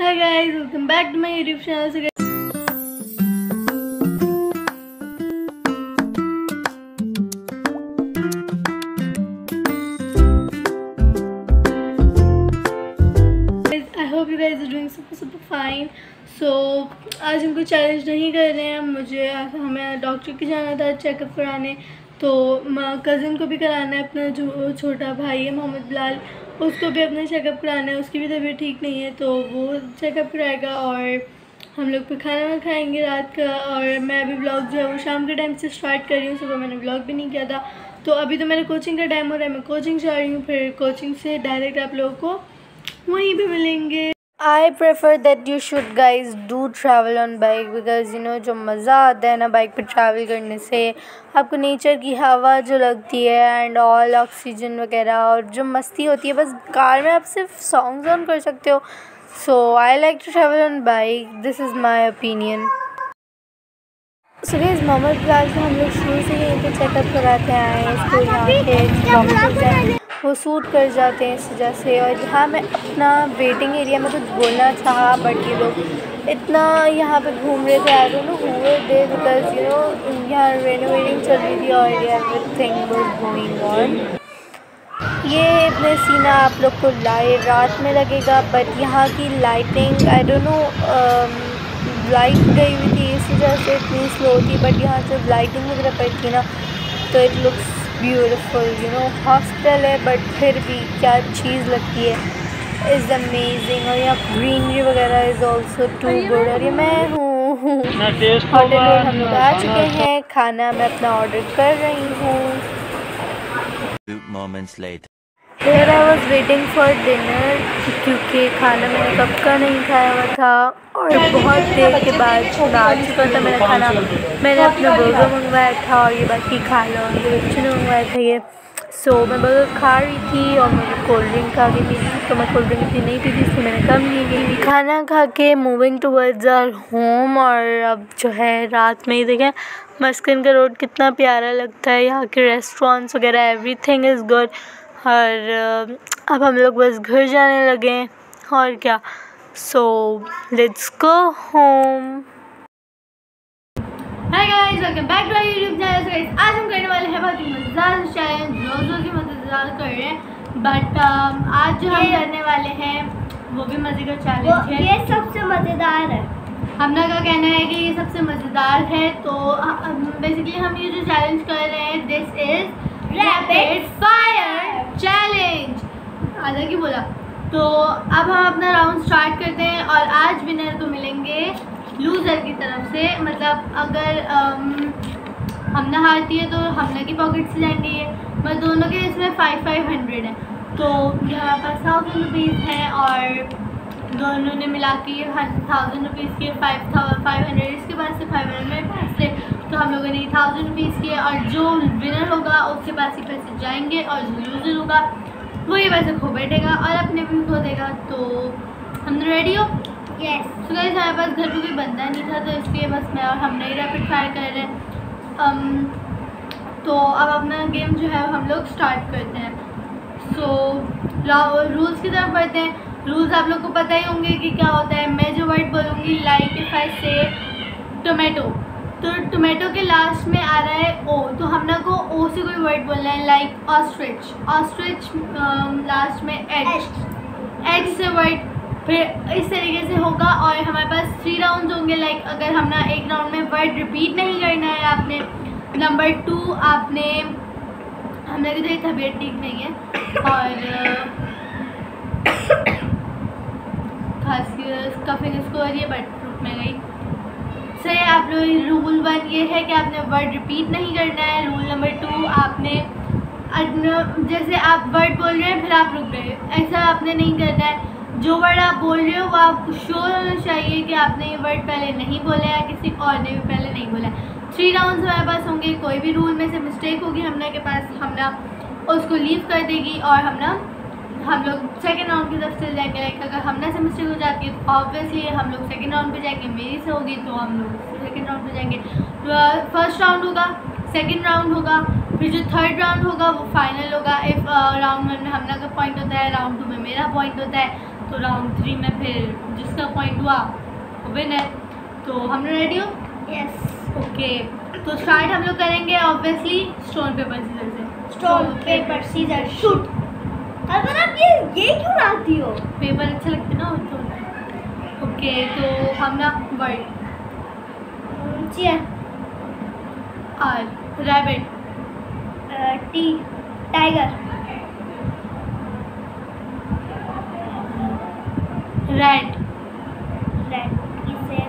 Hi guys, welcome back to my YouTube channel. So I hope you guys are doing super fine. So आज हम कोई challenge नहीं कर रहे हैं। हमें डॉक्टर के जाना था चेकअप कराने, तो कज़न को भी कराना है, अपना जो छोटा भाई है मोहम्मद बिलाल, उसको भी अपना चेकअप कराना है। उसकी भी तबीयत ठीक नहीं है, तो वो चेकअप कराएगा और हम लोग फिर खाना खाएंगे रात का। और मैं अभी ब्लॉग जो है वो शाम के टाइम से स्टार्ट कर रही हूँ, सुबह मैंने ब्लॉग भी नहीं किया था। तो अभी तो मेरे कोचिंग का टाइम हो रहा है, मैं कोचिंग जा रही हूँ, फिर कोचिंग से डायरेक्ट आप लोगों को वहीं पे मिलेंगे। I prefer that you should guys do travel on bike because you know जो मज़ा आता है ना बाइक पर ट्रैवल करने से, आपको नेचर की हवा जो लगती है एंड ऑल ऑक्सीजन वगैरह, और जो मस्ती होती है। बस कार में आप सिर्फ सॉन्ग्स ऑन कर सकते हो। So I like to travel on bike, this is my opinion. So guys Mohammad Bilal को हम लोग शुरू से यहीं पे चेकअप कराते आए हैं। इसको यहाँ के डॉक्टर्स हैं वो सूट कर जाते हैं इस वजह से। और यहाँ मैं अपना वेटिंग एरिया में कुछ बोलना चाहा, बट ये लोग इतना यहाँ पे घूम रहे थे, I don't know who were they, because you know यहाँ रेनोवेटिंग चल रही थी और एवरीथिंग वाज गोइंग ऑन। ये इतने सीना आप लोग को रात में लगेगा, बट यहाँ की lighting I don't know, light गई हुई थी इस वजह से इतनी स्लो थी, बट यहाँ जब लाइटिंग वगैरह पड़ती ना तो it looks beautiful. You know hospital है बट फिर भी क्या चीज़ लगती है, इज़ अमेजिंग। और यहाँ ग्रीनरी वगैरह इज़ ऑल्सो टू गुड। और ये मैं हूँ होटल में हम लोग आ चुके हैं, खाना मैं अपना ऑर्डर कर रही हूँ। Here I was waiting for dinner क्योंकि खाना मैंने कब का नहीं खाया हुआ था और बहुत देर के बाद आ चुका था मेरा खाना। मैंने अपना बर्गर मंगवाया था और ये बाकी खा लो, बच्चों ने मंगवाया था ये। सो मैं बर्गर खा रही थी और मुझे कोल्ड ड्रिंक आ गई थी, तो मैं कोल्ड ड्रिंक इतनी नहीं पी थी, इसलिए मैंने कम नहीं ली। खाना खा के मूविंग टूवर्ड्स आवर होम। और अब जो है रात में ही देखें मस्कन का रोड कितना प्यारा लगता है, यहाँ के रेस्टोरेंट्स वगैरह एवरीथिंग इज़ गुड। और अब हम लोग बस घर जाने लगे हैं और क्या। So let's go home. Hi guys, welcome back to our YouTube channel. So आज हम करने वाले हैं बहुत ही मज़ेदार चैलेंज, रोज़ ही मज़ेदार कर रहे हैं, बट आज जो हम करने वाले हैं वो भी मज़े का चैलेंज है। ये सबसे मज़ेदार है। हमना का कहना है कि ये सबसे मज़ेदार है। तो बेसिकली हम ये जो चैलेंज कर रहे हैं, this is rapid fire challenge, आधा की बोला। तो अब हम अपना राउंड स्टार्ट करते हैं और आज विनर को मिलेंगे लूज़र की तरफ से। मतलब अगर हमना हारती है तो हमना की पॉकेट से जाएंगे ये, मतलब दोनों के इसमें 500 है। तो यहाँ पर 1000 रुपीज़ हैं और दोनों ने मिला के 1000 रुपीज़ के 500, इसके पास से 500 मेरे पास से, तो हम लोगों ने 1000 रुपीज़ किए। और जो विनर होगा उसके पास ही पैसे जाएंगे और जो लूज़र होगा वो ये पैसे खो बैठेगा और अपने भी खो देगा। तो हम रेडी हो? यस। तो गाइस हमारे पास घर पे कोई बंदा नहीं था, तो इसलिए बस मैं और हम नहीं रैपिड फायर कर रहे हैं। तो अब अपना गेम जो है हम लोग स्टार्ट करते हैं। सो रूल्स की तरफ बढ़ते हैं। रूल्स आप लोग को पता ही होंगे कि क्या होता है। मैं जो वर्ड बोलूँगी, लाइक इफ आई से टोमेटो, तो टोमेटो के लास्ट में आ रहा है ओ, तो हमने को ओ से कोई वर्ड बोलना है, लाइक ऑस्ट्रिच। ऑस्ट्रिच लास्ट में एच से वर्ड, फिर इस तरीके से होगा। और हमारे पास 3 राउंड होंगे। लाइक अगर हमने एक राउंड में वर्ड रिपीट नहीं करना है आपने, नंबर 2 आपने, हमने की तो तबीयत ठीक नहीं है और खांसी कफिंग इसको हो रही है, बट रुक में गई से। आप लोग रूल 1 ये है कि आपने वर्ड रिपीट नहीं करना है। रूल नंबर 2 आपने जैसे आप वर्ड बोल रहे हैं फिर आप रुक गए, ऐसा आपने नहीं करना है। जो वर्ड आप बोल रहे हो वो आपको श्योर होना चाहिए कि आपने ये वर्ड पहले नहीं बोला है, किसी और ने भी पहले नहीं बोला है। 3 राउंड्स हमारे पास होंगे। कोई भी रूल में से मिस्टेक होगी हमने के पास, हमने उसको लीव कर देगी और हम लोग सेकेंड राउंड की तरफ चले जाएंगे। लाइक अगर हमने से मिस्टेक हो जाती है तो ऑब्वियसली हम लोग सेकेंड राउंड पे जाएंगे, मेरी से होगी तो हम लोग सेकेंड राउंड पे जाएंगे। तो फर्स्ट राउंड होगा, सेकेंड राउंड होगा, फिर जो थर्ड राउंड होगा वो फाइनल होगा। इफ़ राउंड 1 में हमना का पॉइंट होता है, राउंड 2 में मेरा पॉइंट होता है, तो राउंड 3 में फिर जिसका पॉइंट हुआ वो विन है। तो हम लोग रेडी हो? यस। ओके, तो स्टार्ट हम लोग करेंगे ऑब्वियसली स्टोन पेपर सीजर से। Stone paper scissor shoot. अगर आप ये क्यों लाती हो? पेपर अच्छे लगते ना तो। ओके, तो हम ना word chair, R, rabbit, T, tiger, red, red, इसे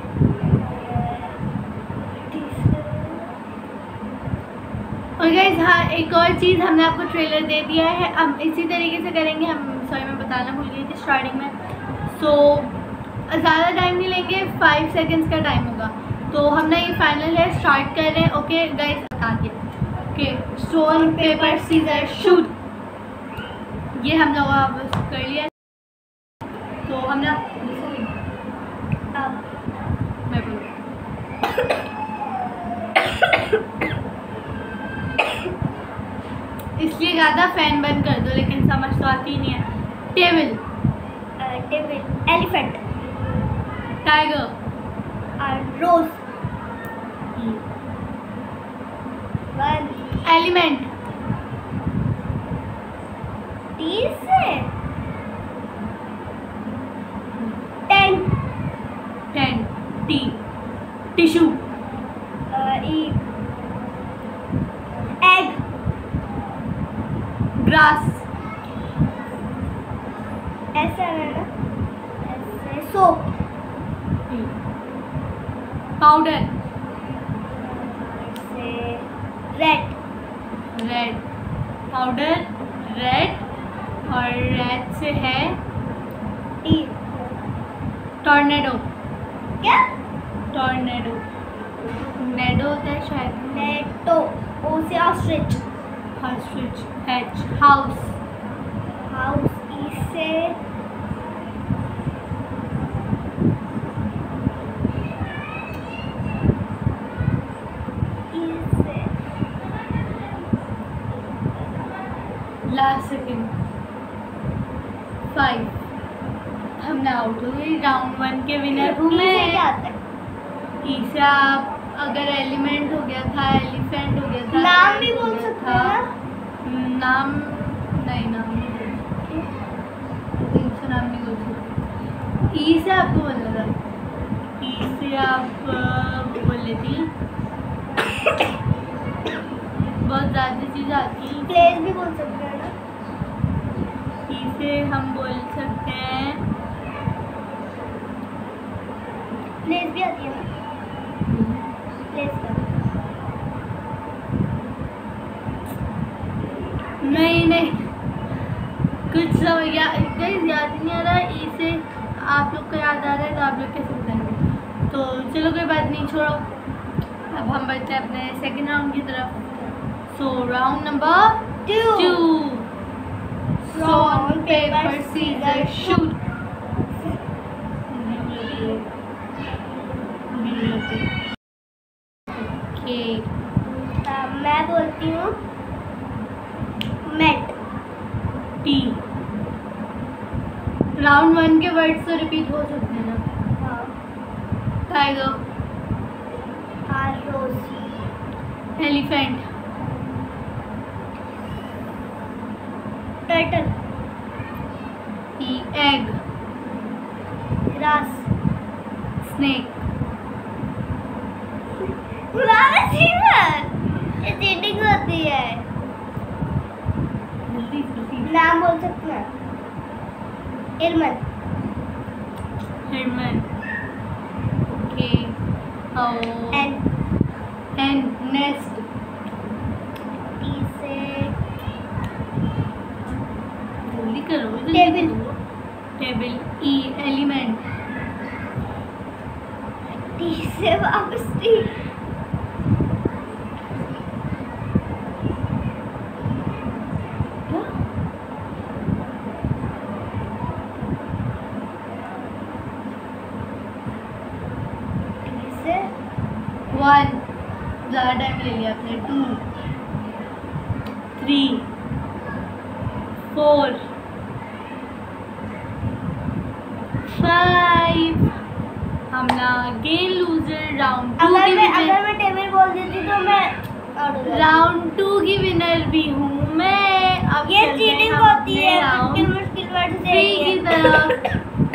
और गाइस हाँ एक और चीज़ हमने आपको ट्रेलर दे दिया है, हम इसी तरीके से करेंगे। हम सॉरी मैं बताना भूल गई थी स्टार्टिंग में। सो ज़्यादा टाइम नहीं लेंगे, 5 सेकंड्स का टाइम होगा। तो हम ना ये फाइनल है, स्टार्ट कर रहे हैं। ओके गाइस बता दिए। Okay, stone paper scissor shoot, ये हम लोग अब कर लिया। तो हम ना मैं बोलूँ इसलिए ज़्यादा फैन बंद कर दो, लेकिन समझ तो आती नहीं है। Table, table, elephant, tiger, rose, one, element, T से, tent, tent, T, tissue, E, egg, grass, ऐसा है ना, ऐसे सोप, पाउडर, ऐसे रेड, रेड, पाउडर, रेड, और रेड से है टी, टॉर्नेडो, क्या? टॉर्नेडो, नेडो होता है शायद। नेटो, ओ से ostrich, ostrich, hatch, house, house, E से लास्ट सेकेंड, 5, हमने आउट हो गई। राउंड 1 के विनर हूँ ई से मैं। क्या आता है? ई से आप अगर एलिमेंट हो गया था, एलिफेंट हो गया था, नाम भी हो बोल गया सकते था। हैं ना? नाम नहीं, नाम नहीं बोल सकते। ई से नाम नहीं बोल सकते। ई से आपको बोलना था, ई से आप बोल लेती। बहुत ज़्यादा चीज़ आती है। प्लेस भी बोल सकते हैं ना? ई से हम बोल सकते हैं, प्लेस भी आती है ना? प्लेस का नहीं कुछ समझ याद नहीं आ रहा। ई से आप लोग को याद आ रहा है तो आप लोग कैसे बताएंगे? तो चलो कोई बात नहीं, छोड़ो। अब हम बढ़ते हैं अपने सेकंड राउंड की तरफ। So round number 2, stone paper scissor shoot. Okay, मैं बोलती हूँ मेट, टी। राउंड 1 के वर्ड्स तो रिपीट हो सकते हैं ना? Tiger, rose, elephant, turtle, egg, grass, snake, ये चीटिंग होती है। नाम बोल सकते हैं? इरमन, हिरमन, ओके, एन, नेस्ट, टी से जल्दी करो, table, table, E, element, T से वापस टी, वन, ज़्यादा टाइम ले लिया आपने। 2, 3, 4, 5 हमला अगेन लूजर राउंड 2 अगर की मैं टेबल बोल देती तो मैं राउंड 2 की विनर भी हूँ मैं। अब ये चीटिंग होती है राउंड मुश्किल वर्ड से 3 की तरफ।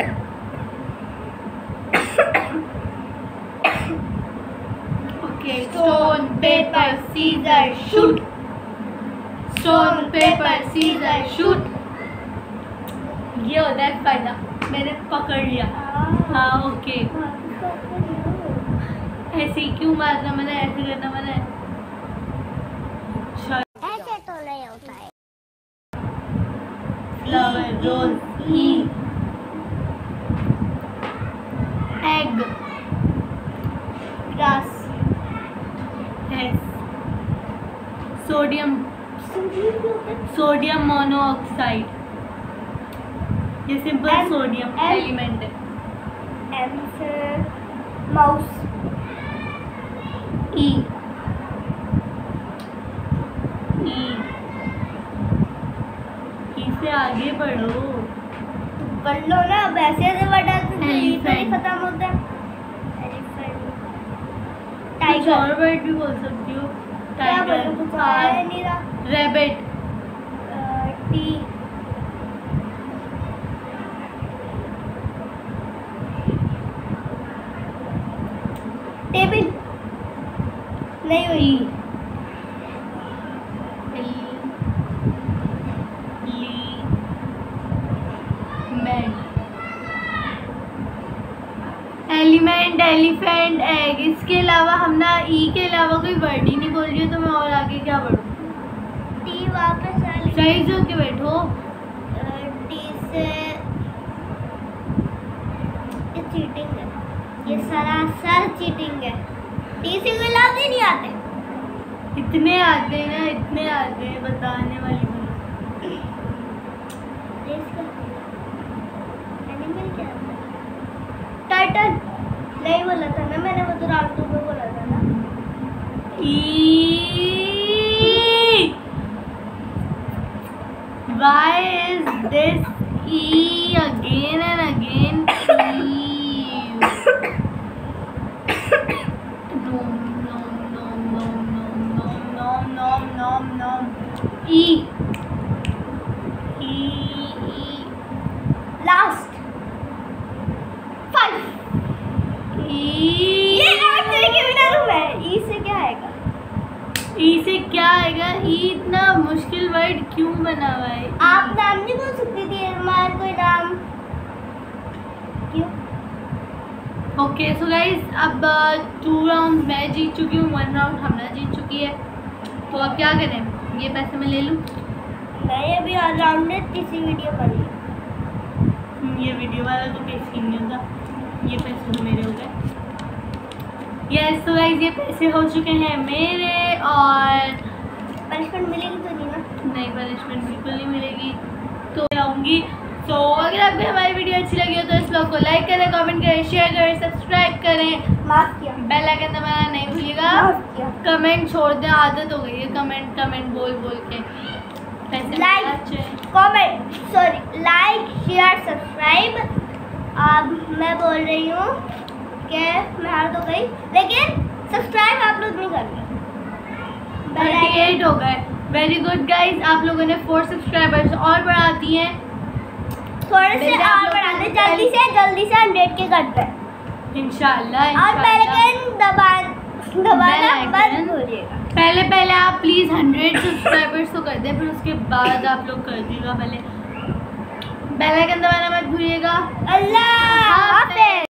Okay, stone paper scissor shoot. Stone paper scissor shoot. ये होता है फायदा, मैंने पकड़ लिया। हाँ ओके, ऐसे ही क्यों मारना मना, ऐसे करना मना है। ऐसे तो नहीं होता है। Flower rose E. Egg grass S. Sodium monoxide, ये सिंपल सोडियम एलिमेंट है। एम से माउस ई से आगे बढ़ो, पढ़ लो ना, वैसे ऐसे बटा तो Elephant. खत्म होता है। कुछ और वर्ड भी बोल सकती हो। टाइगर, रैबिट, टी टेबल नहीं हुई। Element, elephant, egg. इसके अलावा हम ना ई के अलावा कोई वर्ड ही नहीं बोल रही हूँ, तो मैं और आगे क्या बढ़ूँ? टी वापस सही से होके बैठो। टी से ये चीटिंग है, ये सरासर चीटिंग है। टी से कोई लफ्ज़ ही नहीं आते। इतने आते हैं ना, इतने आते हैं, बताने वाली बात। एनिमल क्या था? टाइटन नहीं बोला था ना मैंने, वो तो राउंड 2 में बोला था ना। Why is this E again and again? Nom. E. Last 5 ये आप तरीके बिना रूम है। ई से क्या आएगा? ई से क्या आएगा? ई इतना मुश्किल वर्ड क्यों बना हुआ है? आप नाम नहीं बोल सकती थी, हमारा कोई नाम क्यों? ओके सो गाइस, अब 2 राउंड मैं जीत चुकी हूँ, 1 राउंड हमने जीत चुकी है। तो अब क्या करें? ये पैसे मैं ले लूँ? नहीं, अभी और राउंड में तीसरी वीडियो बनी। ये वीडियो वाला तो कैसे नहीं होता। ये पैसे तो मेरे हो गए। यस तो गाइस, ये पैसे हो चुके हैं मेरे। और पनिशमेंट मिलेगी तो नहीं ना? नहीं, पनिशमेंट बिल्कुल नहीं मिलेगी, तो आऊँगी। तो अगर आपको हमारी वीडियो अच्छी लगी हो तो इस ब्लॉग को लाइक करें, कमेंट करें, शेयर करें, सब्सक्राइब करें, माफ किया, बेल आइकन दबाना नहीं भूलिएगा। कमेंट छोड़ दें, आदत हो गई है कमेंट बोल के। Like share subscribe. अब मैं बोल रही हूँ कि मैं हार तो गई, लेकिन सब्सक्राइब आप लोग नहीं कर रहे। 38 हो गए। वेरी गुड गाइज, आप लोगों ने 4 सब्सक्राइबर्स और बढ़ा दिए हैं। थोड़े से और बढ़ा दे, जल्दी से 100 के करते हैं इंशाल्लाह। और बेल आइकन दबाना मत भूलिएगा। पहले आप प्लीज़ 100 सब्सक्राइबर्स तो कर दें, फिर उसके बाद आप लोग कर दीजिएगा। पहले बेल आइकन दबाना मत भूलिएगा। अल्लाह हाफ़िज़।